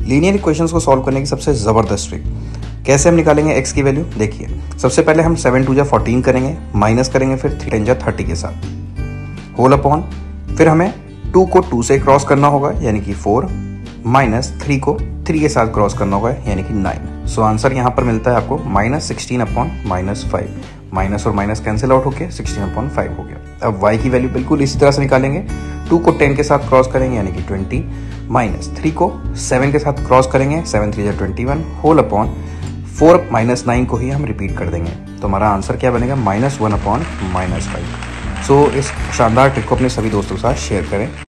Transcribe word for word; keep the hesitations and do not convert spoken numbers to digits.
Linear equations को solve करने की सबसे ज़बरदस्त ट्रिक। कैसे हम निकालेंगे x की वैल्यू, देखिए सबसे पहले हम सेवन टू जा फोर्टीन करेंगे, माइनस करेंगे फिर थ्री टेन जा थर्टी के साथ, होल अपॉन, फिर हमें टू को टू से क्रॉस करना होगा यानी कि फोर, माइनस थ्री को थ्री के साथ क्रॉस करना होगा यानी कि नाइन। सो आंसर यहाँ पर मिलता है आपको minus sixteen upon minus five. Minus और माइनस कैंसिल आउट होके सिक्सटीन अपॉन फाइव हो गया। अब y की वैल्यू बिल्कुल इसी तरह से निकालेंगे, टू को टेन के साथ क्रॉस करेंगे यानी कि ट्वेंटी, माइनस थ्री को सेवन के साथ क्रॉस करेंगे, सेवन थ्री जा twenty one, whole upon four minus nine को ही हम रिपीट कर देंगे। तो हमारा आंसर क्या बनेगा, minus one upon minus five. So इस शानदार ट्रिक को अपने सभी दोस्तों के साथ शेयर करें।